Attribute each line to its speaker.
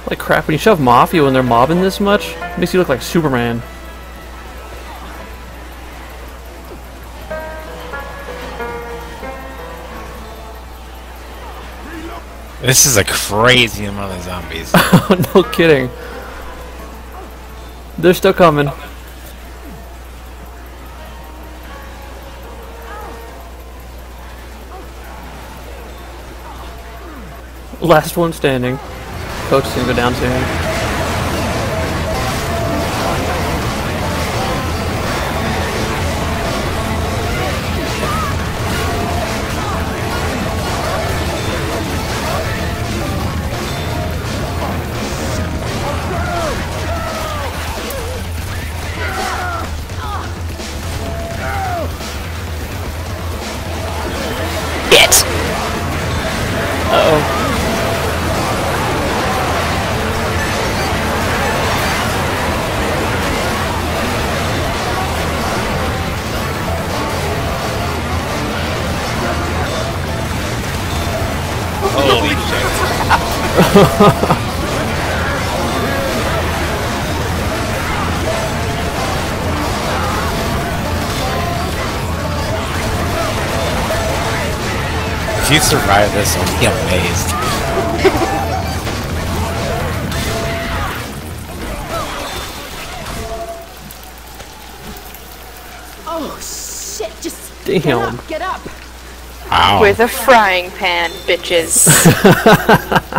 Speaker 1: Like crap, when you shove Mafia when they're mobbing this much, it makes you look like Superman.
Speaker 2: This is a crazy amount of zombies.
Speaker 1: No kidding. They're still coming. Last one standing. Coach is gonna go down soon. Uh-oh.
Speaker 2: Holy shit. If you survive this, I'll be amazed.
Speaker 3: Oh shit, just
Speaker 1: damn.
Speaker 3: Get up.
Speaker 2: Wow.
Speaker 4: With a frying pan, bitches.